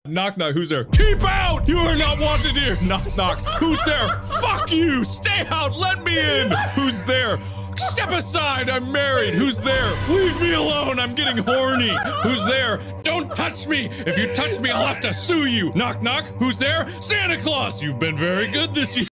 Knock, knock, who's there? Keep out! You are not wanted here! Knock, knock, who's there? Fuck you! Stay out! Let me in! Who's there? Step aside! I'm married! Who's there? Leave me alone! I'm getting horny! Who's there? Don't touch me! If you touch me, I'll have to sue you! Knock, knock, who's there? Santa Claus! You've been very good this year!